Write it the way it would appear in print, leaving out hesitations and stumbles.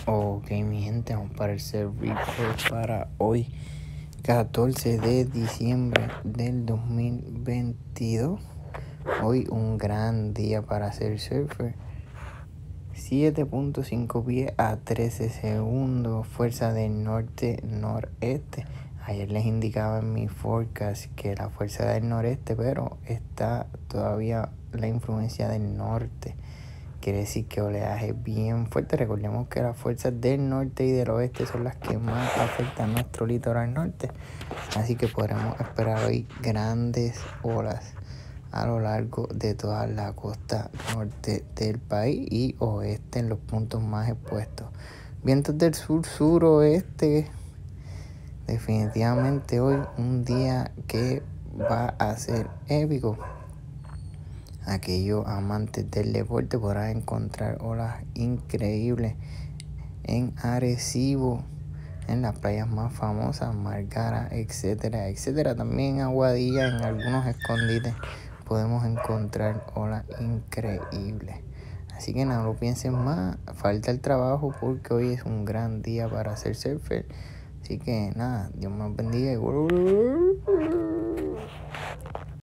Ok, mi gente, vamos para el Surf Report para hoy, 14 de diciembre del 2022. Hoy un gran día para ser surfer. 7.5 pies a 13 segundos, fuerza del norte-noreste. Ayer les indicaba en mi forecast que la fuerza del noreste, pero está todavía la influencia del norte. Quiere decir que oleaje bien fuerte. Recordemos que las fuerzas del norte y del oeste son las que más afectan nuestro litoral norte. Así que podremos esperar hoy grandes olas a lo largo de toda la costa norte del país y oeste en los puntos más expuestos. Vientos del sur-suroeste. Definitivamente hoy un día que va a ser épico. Aquellos amantes del deporte podrán encontrar olas increíbles en Arecibo, en las playas más famosas, Margara, etcétera, etcétera. También en Aguadilla, en algunos escondites, podemos encontrar olas increíbles. Así que no lo piensen más, falta el trabajo porque hoy es un gran día para hacer surfer. Así que nada, Dios me bendiga y